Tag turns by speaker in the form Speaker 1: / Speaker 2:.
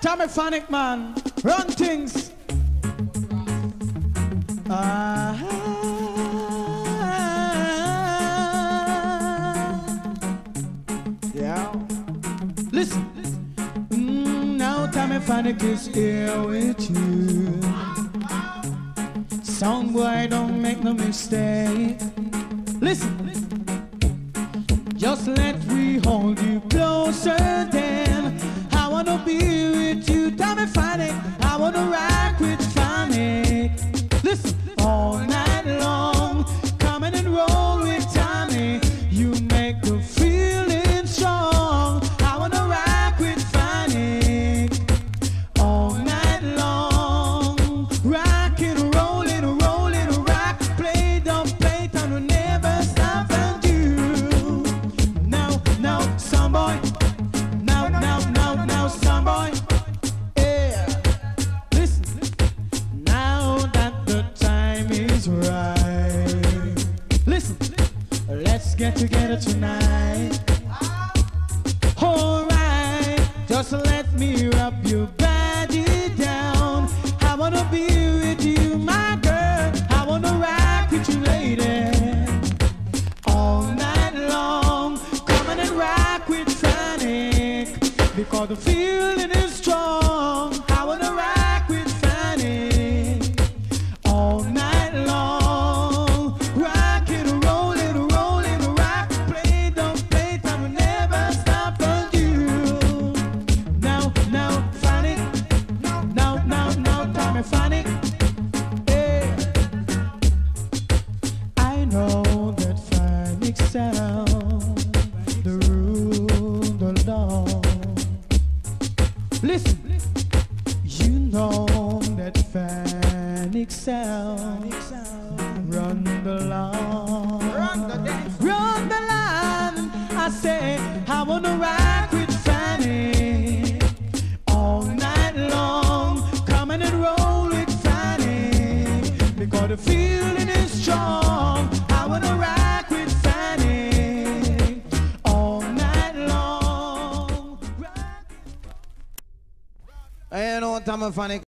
Speaker 1: Tommy Phonic, man, run things. Yeah. Listen. Now Tommy Phonic is here with you. Song boy, don't make no mistake. Listen. Just let me hold you closer then. I wanna be with you, Tommy Phonic. I wanna rock with Phonic. Listen, all night long, coming and roll with Tommy. You make the feeling strong. I wanna rock with Phonic all night long. Rockin', rollin', rollin', rock, play, don't play, time will never stop and you. Now, some boy. Now, some boy. Yeah. Listen. Now that the time is right. Listen. Let's get together tonight. Alright. Just let me rub your body down. I wanna be with you, my girl. I wanna rock with you, lady. All night long. Come and rock with Phonic. Because the feeling is strong. I wanna rock with Phonic all night long. Rockin', rollin', rollin', rock, play, don't play, time will never stop on you. Now, Phonic. Now, Tommy Phonic. Hey. I know that Phonic sound, the rule, the law. Listen, you know that Phonic sound run the line, run the line. I say I wanna rock with Phonic all night long, coming and roll with Phonic because the feeling is strong. I wanna rock with Phonic all night long. I know Tommy Phonic.